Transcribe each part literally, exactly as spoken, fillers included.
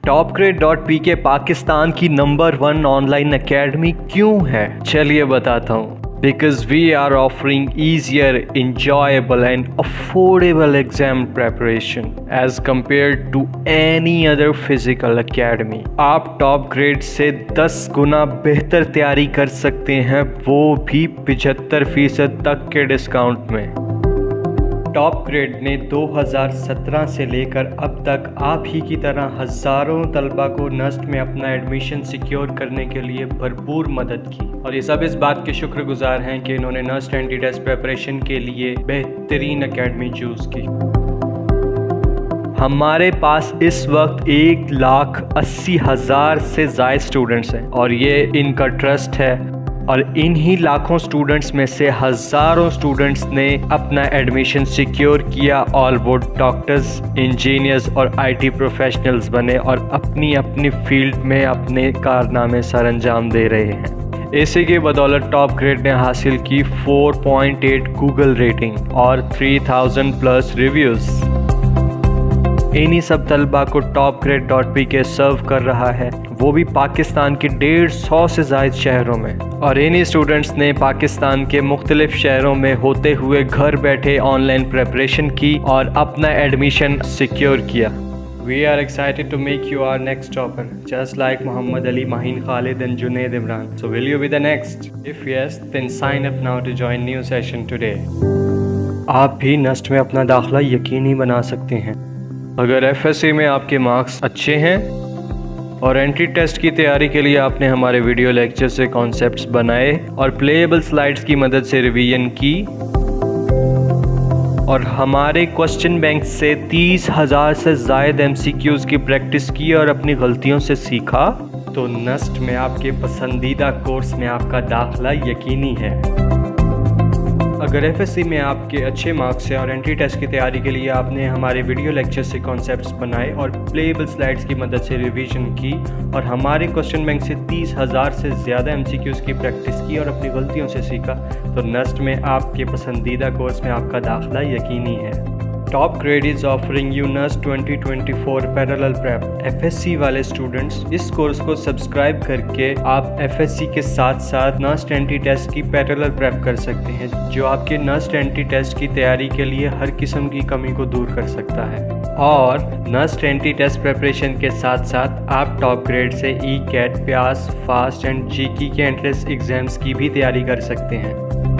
Top grade dot P के पाकिस्तान की number one online academy क्यों है? चलिए बताता हूँ। Because we are offering easier, enjoyable and affordable exam preparation as compared to any other physical academy. आप top grade से दस गुना बेहतर तैयारी कर सकते हैं, वो भी पचहत्तर फीसद तक के डिस्काउंट में। टॉप ग्रेड ने दो हज़ार सत्रह से लेकर अब तक आप ही की तरह हज़ारों तलबा को नस्ट में अपना एडमिशन सिक्योर करने के लिए भरपूर मदद की, और ये सब इस बात के शुक्रगुजार हैं कि इन्होंने नस्ट एंटी टेस्ट प्रिपरेशन के लिए बेहतरीन एकेडमी चूज़ की। हमारे पास इस वक्त एक लाख अस्सी हज़ार से ज़ायद स्टूडेंट्स हैं, और ये इनका ट्रस्ट है, और इन्हीं लाखों स्टूडेंट्स में से हज़ारों स्टूडेंट्स ने अपना एडमिशन सिक्योर किया और वो डॉक्टर्स, इंजीनियर्स और आईटी प्रोफेशनल्स बने और अपनी अपनी फील्ड में अपने कारनामे सर अंजाम दे रहे हैं। इसी की बदौलत टॉप ग्रेड ने हासिल की चार पॉइंट आठ गूगल रेटिंग और तीन हज़ार प्लस रिव्यूज़। इन्हीं सब तलबा को टॉप ग्रेड डॉट पी के सर्व कर रहा है, वो भी पाकिस्तान के डेढ़ सौ से ज़ायद शहरों में, और इन्हीं स्टूडेंट्स ने पाकिस्तान के मुख्तलिफ शहरों में होते हुए घर बैठे ऑनलाइन प्रिपरेशन की और अपना एडमिशन सिक्योर किया। We are excited to make you our next topper, just like Muhammad Ali, Mahin Khalid and Junaid Imran. So will you be the next? If yes, then sign up now to join new session today. आप भी Nernst में अपना दाखिला यकीनी बना सकते हैं अगर एफ एस सी में आपके मार्क्स अच्छे हैं और एंट्री टेस्ट की तैयारी के लिए आपने हमारे वीडियो लेक्चर से कॉन्सेप्ट्स बनाए और प्लेएबल स्लाइड्स की मदद से रिवीजन की, और हमारे क्वेश्चन बैंक से तीस हज़ार से ज़ायद एम सी क्यूज़ की प्रैक्टिस की और अपनी गलतियों से सीखा, तो नस्ट में आपके पसंदीदा कोर्स में आपका दाखिला यकीनी है। अगर एफ एस सी में आपके अच्छे मार्क्स हैं और एंट्री टेस्ट की तैयारी के लिए आपने हमारे वीडियो लेक्चर से कॉन्सेप्ट्स बनाए और प्लेएबल स्लाइड्स की मदद से रिवीजन की, और हमारे क्वेश्चन बैंक से तीस हज़ार से ज़्यादा एम सी क्यूज़ की प्रैक्टिस की और अपनी गलतियों से सीखा, तो नस्ट में आपके पसंदीदा कोर्स में आपका दाखिला यकीनी है। Top grade is offering you NUST twenty twenty four parallel prep. F S C वाले स्टूडेंट्स इस कोर्स को सब्सक्राइब करके आप एफ एस सी के साथ साथ नस्ट एंटी टेस्ट की पैरेलल प्रेप कर सकते हैं, जो आपके नस्ट एंटी टेस्ट की तैयारी के लिए हर किस्म की कमी को दूर कर सकता है। और नस्ट एंटी टेस्ट प्रिपरेशन के साथ साथ आप टॉप ग्रेड से ECAT, PIEAS, FAST and GIKI के एंट्रेंस एग्जाम्स की भी तैयारी कर सकते हैं।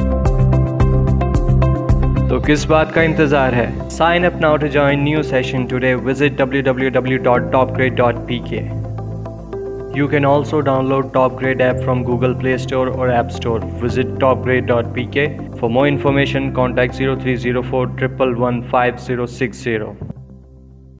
तो किस बात का इंतज़ार है? Sign up now to join new session today. Visit w w w dot top grade dot p k. You can also download Top Grade app from Google Play Store or App Store. Visit top grade dot p k. For more information, contact zero three zero four one one one five zero six zero.